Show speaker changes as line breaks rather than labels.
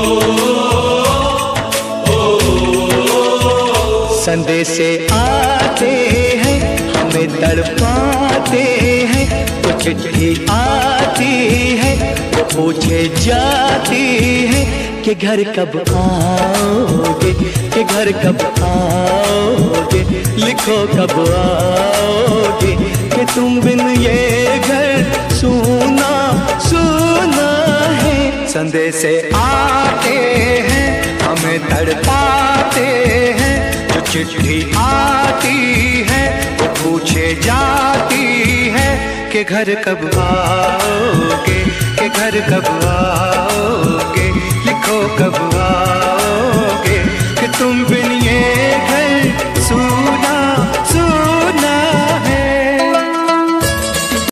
संदेशे आते हैं हमें तड़पाते हैं, तो चिट्ठी आती है वो पूछे जाती है कि घर कब आओगे, कि घर कब आओगे, लिखो कब आओगे, कि तुम बिन ये घर सूना सूना है। संदेशे आते हैं हमें तड़पाते हैं, चिट्ठी आती है वो पूछे जाती है कि घर कब आओगे, कि घर कब आओगे, लिखो कब